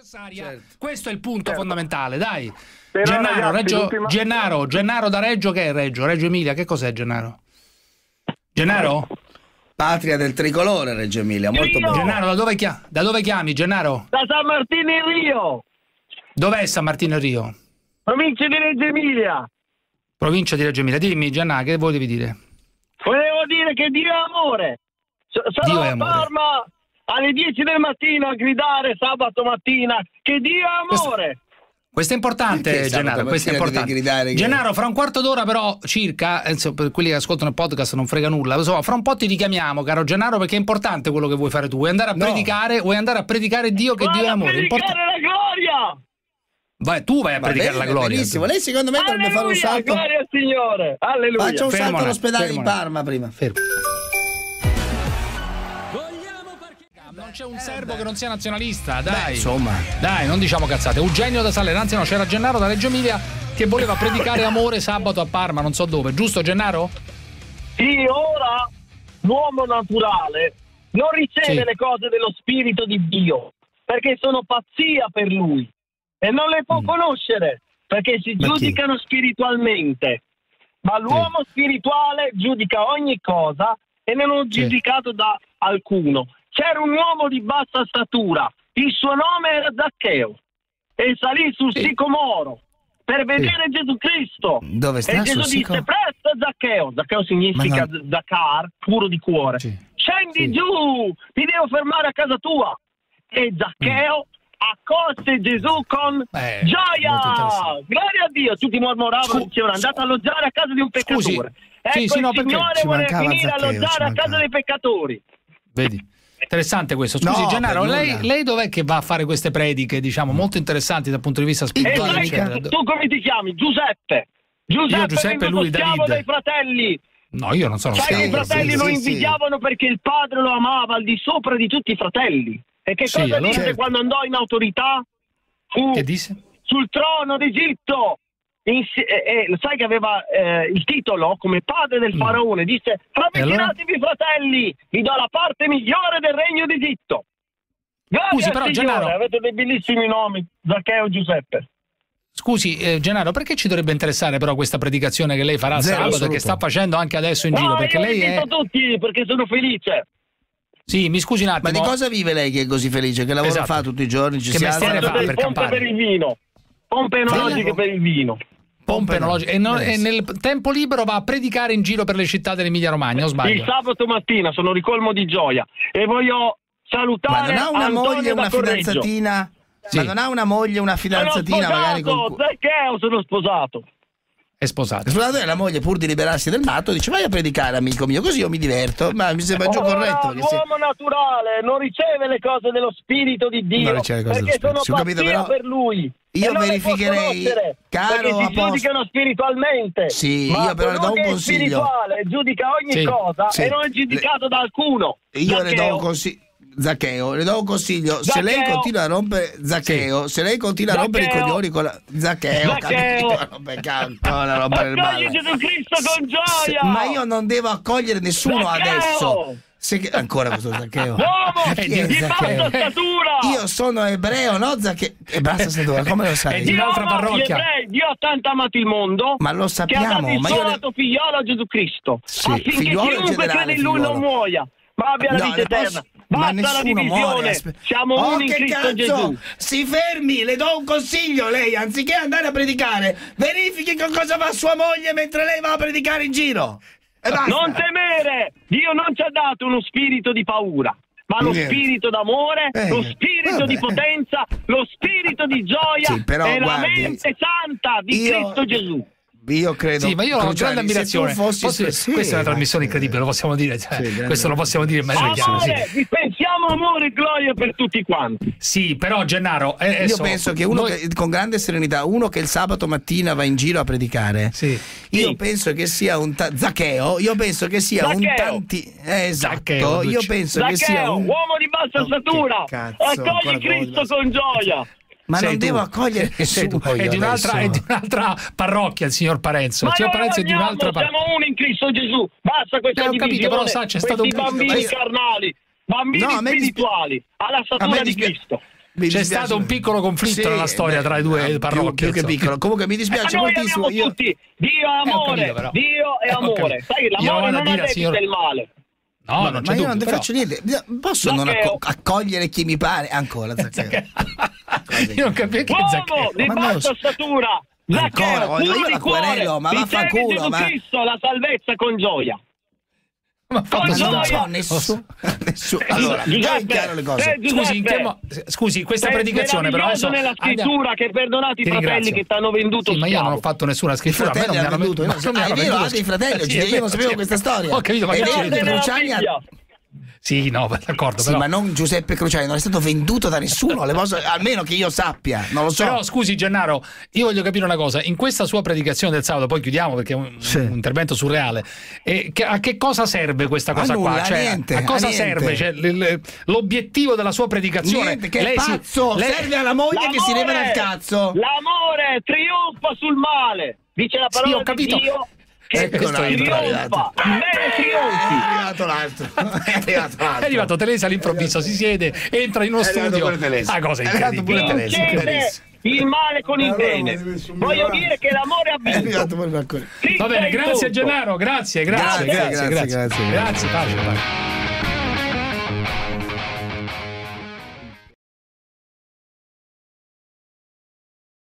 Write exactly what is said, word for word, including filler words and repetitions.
Certo. Questo è il punto certo. fondamentale, dai. Però, Gennaro, ragazzi, Reggio, Gennaro, Gennaro da Reggio, che è Reggio? Reggio Emilia, che cos'è Gennaro? Gennaro? Patria del tricolore, Reggio Emilia, molto bene. Gennaro, da dove, chiami? da dove chiami, Gennaro? Da San Martino in Rio. Dov'è San Martino in Rio? Provincia di Reggio Emilia. Provincia di Reggio Emilia. Dimmi, Gennaro, che volevi dire? Volevo dire che Dio è amore. Sarò Dio è a amore. Parma alle dieci del mattino a gridare sabato mattina che Dio è amore. Questo è importante, Perché Gennaro, sabato questo è mattina devi importante. gridare che- Gennaro, fra un quarto d'ora però circa, eh, insomma, per quelli che ascoltano il podcast non frega nulla, insomma, fra un po' ti richiamiamo, caro Gennaro, perché è importante quello che vuoi fare tu. Vuoi andare a No. predicare, vuoi andare a predicare Dio che Vado Dio è a amore. predicare Importa- la gloria. Vai, tu vai a Va predicare bene, la gloria. benissimo. Lei secondo me dovrebbe fare un Alleluia, salto. gloria al Signore. Alleluia. Faccia un Fermo salto un all'ospedale attimo, di fermo un Parma prima. Fermo. Non c'è un serbo che non sia nazionalista, dai. Beh, insomma. Dai, non diciamo cazzate. Eugenio da Salerno, anzi no, c'era Gennaro da Reggio Emilia che voleva predicare amore sabato a Parma, non so dove. Giusto, Gennaro? Sì, ora l'uomo naturale non riceve Sì. le cose dello Spirito di Dio perché sono pazzia per lui e non le può Mm. conoscere perché si Ma chi? giudicano spiritualmente. Ma l'uomo spirituale giudica ogni cosa e non è Sì. giudicato da alcuno. C'era un uomo di bassa statura, il suo nome era Zaccheo e salì sul Sì. sicomoro per vedere Gesù Cristo. Dove sta E sul Gesù disse: sico- presto Zaccheo. Zaccheo significa Ma Zaccar, puro di cuore. Sì. Scendi Sì. giù, ti devo fermare a casa tua. E Zaccheo accolse Gesù con Eh, gioia. molto interessante. Gloria a Dio. Tutti mormoravano, Scu- dicevano: andate a alloggiare a casa di un Scusi. peccatore. Sì, Ecco, sì, no, il perché Signore ci vuole mancava venire a Zaccheo, ci alloggiare a mancava. casa dei peccatori. Vedi? Interessante questo. Scusi, No, Gennaro, per lei, nulla. lei dov'è che va a fare queste prediche, diciamo, molto interessanti dal punto di vista E spirituale? sai, eccetera? tu come ti chiami? Giuseppe. Giuseppe, Io Giuseppe, vengo lui schiavo David. dai fratelli. No, io non sono Sai schiavo. che i fratelli sì, lo sì, invidiavano perché il padre lo amava al di sopra di tutti i fratelli. E che Sì, cosa allora- disse Certo. quando andò in autorità? Fu Che disse? sul trono d'Egitto. Insi- e, e, sai che aveva eh, il titolo come padre del faraone. Disse: ravvicinatevi fratelli, vi do la parte migliore del regno d'Egitto. Grazie Scusi, al però, Signore, Gennaro- avete dei bellissimi nomi, Zaccheo e Giuseppe. Scusi, eh, Gennaro, perché ci dovrebbe interessare però questa predicazione che lei farà Zero, sabato e assoluto. che sta facendo anche adesso in giro? No, Perché io lei è... invito tutti perché sono felice. Sì, mi scusi un Ma attimo. di cosa vive lei che è così felice? Che lavoro Esatto. fa tutti i giorni? Ci Che si mestiere alza? fa? Delle per pompe campare. per il vino. Pompe enologiche Vero? per il vino. Pompe enologiche. E, non- e Benissimo. nel tempo libero va a predicare in giro per le città dell'Emilia Romagna, o Il sbaglio? sabato mattina sono ricolmo di gioia e voglio Ma salutare non ha una Antonio moglie, da una Correggio. fidanzatina? Sì. Ma non ha una moglie, una Sono fidanzatina magari sposato, con... Zaccheo, sono sposato. È sposato. Scusate, la moglie pur di liberarsi del matto dice vai a predicare amico mio, così io mi diverto. Ma mi sembra già Ora, corretto. Perché se... l'uomo naturale non riceve le cose dello spirito di Dio Non riceve le cose perché dello sono spirito. Sì, ho capito, pazzia però per lui. io E non le può verificherei, conoscere, caro perché si Apostolo- giudicano spiritualmente. Sì, ma io però le do colui un che è consiglio. spirituale giudica ogni Sì, cosa sì. e non è giudicato da alcuno. Io le do Zaccheo. un consiglio. Zaccheo, le do un consiglio. Se lei Zaccheo. continua a rompere Zaccheo, se lei continua a rompere i Zaccheo. coglioni con la Zaccheo, Zaccheo. capito? Rompere cazzo, la roba del Accogli male. Gesù Cristo con Se- gioia. ma io non devo accogliere nessuno Zaccheo. adesso. Se che- ancora questo Zaccheo. Uomo È di di Zaccheo. bassa statura. Io sono ebreo, no Zaccheo? E basta statura, come lo È sai? di Dio un'altra ama gli parrocchia. ebrei, Dio ha tanto amato il mondo Ma lo che ha sappiamo, dato il ma io suo le- amato figliolo a Gesù Cristo Sì, affinché figliuolo in chiunque generale, crede in lui non figliuolo. muoia ma abbia la No, vita ne posso- eterna. ma Basta la nessuno divisione, muore, aspe- siamo Oh, uno in che Cristo cazzo! Gesù. Si fermi, le do un consiglio lei, anziché andare a predicare, verifichi con cosa va sua moglie mentre lei va a predicare in giro. E basta. Non temere, Dio non ci ha dato uno spirito di paura ma lo Niente. spirito d'amore, Eh, lo spirito vabbè. di potenza, lo spirito di gioia Sì, però, e la guardi, mente santa di io- Cristo Gesù. Io credo. Sì, ma io ho Cruciani, grande ammirazione. se tu fossi- Posso- sì, questa è una ma- trasmissione incredibile, lo possiamo dire. Cioè, Sì, grande- questo lo possiamo dire in maniera chiara. Sì. Amore, dispensiamo amore e gloria per tutti quanti. Sì, però Gennaro, eh, Io adesso, penso che uno noi- che, con grande serenità, uno che il sabato mattina va in giro a predicare, Sì. io Sì. penso che sia un ta- Zaccheo, io penso che sia un Zaccheo. tanti eh, esatto, Zaccheo, io Duccio. penso che sia Zaccheo, un uomo di bassa Oh, statura, che cazzo, ancora accogli uomo di Cristo bassa- con gioia. ma Sei non tu. devo accogliere Sei tu. nessuno È io di, un'altra, adesso. è di un'altra parrocchia il signor Parenzo. Ma Il signor noi Parenzo è di amiamo, un'altra parrocchia. siamo uno in Cristo Gesù. Basta questa Eh, ho capito, divisione, però sa, c'è questi stato un- bambini ma io- carnali, bambini No, a me dispi- spirituali, alla A me statura di dispia- Cristo. Mi C'è dispiace. stato un piccolo conflitto Sì, nella storia beh, tra i due più- parrocchie. Più che insomma. piccolo. Comunque mi dispiace Ma noi moltissimo. abbiamo Io... tutti Dio è Eh, ho amore, capito, però. Dio è Eh, ho amore. capito. Sai, Io l'amore vado a non dire al addebita signor- il male. No, Ma- non c'è ma io dubbio, non ti però. faccio niente. Posso non Zaccheo. acco- accogliere chi mi pare ancora? Zaccheo. Io non capisco che Uomo Zaccheo. di Ma non lo bassa so. statura, Ancora, Zaccheo, voglio- puro io di la querelo, cuore, ma ricevi vaffanculo, Gesù ma- Cristo la salvezza con gioia. Ma ha fatto Ma Ma non no, solo- c'ho nessuno. nessuno. Allora, Giuseppe, dai in chiaro le cose. eh, Giuseppe, Scusi, in che mo- scusi, questa è predicazione però meraviglioso adesso nella scrittura che perdonati i Ti fratelli ringrazio. che ti hanno venduto Sì, ma io non ho schiavo. fatto nessuna I scrittura, a me non fratelli mi hanno hanno venduto. ma non mi Ah, hanno è vero, venduto anche i fratelli. Sì, Io è non vero, sapevo sì. questa storia. Ho capito, ma È che vero c'è? che Nella Cruciani ha- Bibbia. Sì, no, d'accordo, Sì, però. ma non Giuseppe Cruciani, non è stato venduto da nessuno, le cose- almeno che io sappia, non lo so. Però scusi Gennaro, io voglio capire una cosa, in questa sua predicazione del sabato, poi chiudiamo perché è un, Sì. un intervento surreale, e che- a che cosa serve questa cosa nulla, qua? a Cioè, niente, a cosa a niente. serve? Cioè, l- l- l'obiettivo della sua predicazione? Niente, che è Lei si- pazzo, lei- serve alla moglie che si leva dal cazzo. L'amore trionfa sul male, dice la Sì, parola ho capito. di Dio. Che Ecco un altro trionfa, arrivato. il bene È trionfi. arrivato l'altro. È arrivato l'altro. È arrivato Telesa all'improvviso, si siede, entra in uno È arrivato studio. pure Telesa. Ah, cosa È arrivato incredibile. pure Telesa. Vincete il male con il Allora, bene. mi messo un Voglio milione. dire che l'amore ha È arrivato vinto. pure Marconi. Cristo Va bene, è in grazie tutto. Gennaro, grazie, grazie, Grazie, grazie, grazie, grazie, grazie. grazie, pace, pace.